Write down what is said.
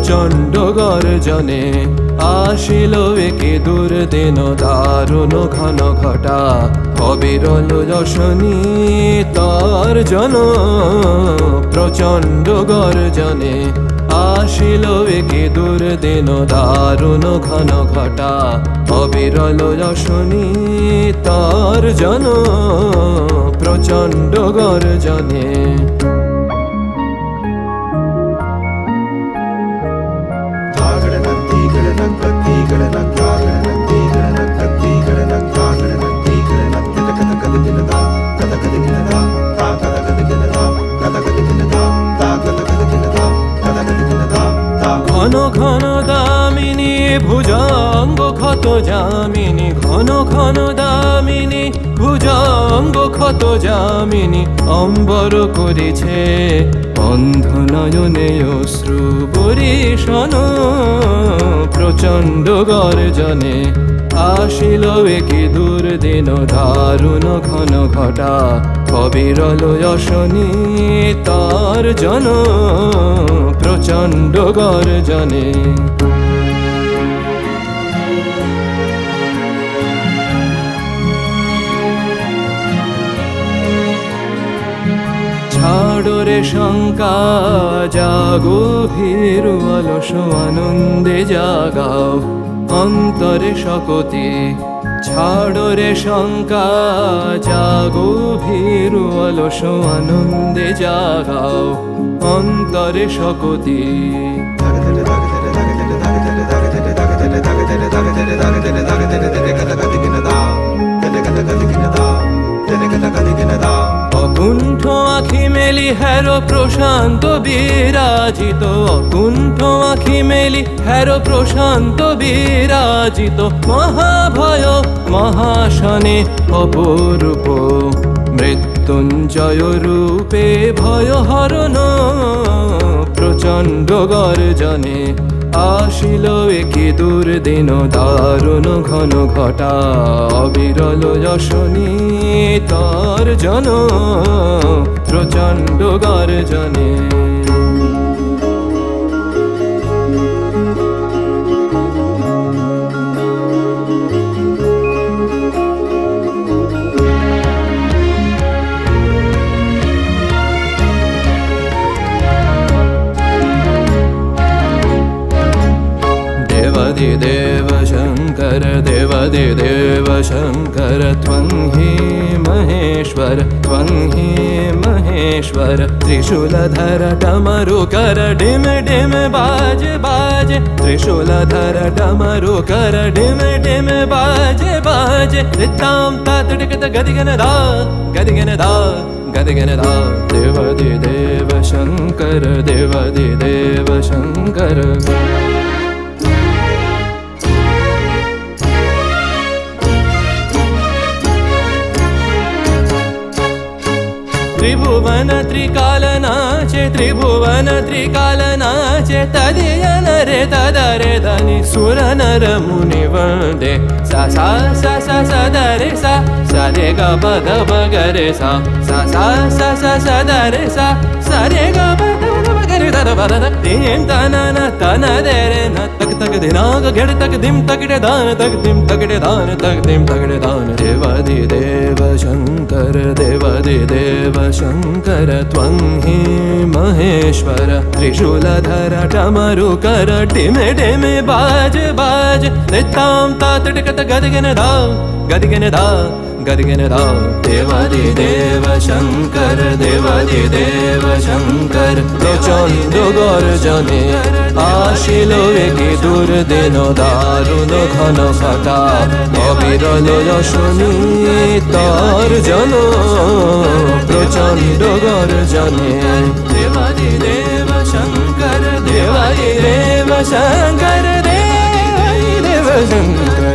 প্রচণ্ড গর্জনে আসিল একে দুর্দিন দারুণ ঘন ঘটা অবিরল যশনী তর্জন প্রচণ্ড গর্জনে আসিল একে দুর্দিন দারুণ ঘন ঘটা অবিরল যশনী তর্জন প্রচণ্ড গর্জনে ঘন ঘন দামিনী ভুজঙ্গ ক্ষত যামিনী ঘন ঘন দামিনী ভুজঙ্গ ক্ষত যামিনী অম্বর করেছে অন্ধ নয়নে অশ্রু বরিশন প্রচণ্ড গর্জনে আসিল একে দুর্দিন দারুণ ঘন ঘটা অবিরল যশনী তর্জন প্রচণ্ড গর্জনে ছাড়ো রে শঙ্কা জাগো ভীরু অলস আনন্দে জাগাও অন্তরে শকতি ছাড়ো রে শঙ্কা জাগো ভীরু অলস আনন্দে জাগাও অন্তরে শকতি অকুণ্ঠ আখি মেলি হেরো প্রশান্ত বিরাজিত অকুণ্ঠ আখি মেলি হেরো প্রশান্ত বিরাজিত মহাভয় মহাশনে অপরূপ মৃত্যুঞ্জয় রূপে ভয় হরণ প্রচণ্ড গর্জনে আসিল একে দুর্দিন দারুণ ঘন ঘটা অবিরল যশনী তর্জন প্রচণ্ড গর্জনে देव शंकर देवादिदेव शंकर त्वं हि महेश्वर त्वं हि महेश्वर त्रिशूलधर डमरुकर डिम डिम बाज बाज त्रिशूलधर डमरुकर डिम डिम बाज बाज ताम तात टिकट गदिगन दा गदिगन दा गदिगन दा देवादिदेव शंकर त्रिभुवन त्रिकालनाचे त्रिभुवन त्रिकालनाचे तदियन रे तदरे धनि सुर नर मुनि वंदे सा सा सा सा सा दरे सा सा रे ग प द प ग रे सा सा सा सा सा सा दरे सा सा रे ग प द प ग रे दा द प द तीन तना न तना दे रे न तक तक दिना ग गेड़ तक दिम तकड़े दान तक दिम तकड़े दान तक दिम तकड़े दान देवादिदेव शंकर त्वं हि महेश्वर त्रिशूलधर डमरुकर डिमे डिमे बाज बाज ताम तात टिकट गदिगन दा गदिगन दा गदिगन दा देवादिदेव शंकर प्रचण्ड गर्जने आशिल एके दुर्दिन दारुण घन घटा अविरल यशनी तर्जन प्रचण्ड गर्जने देवादिदेव शंकर देवादिदेव शंकर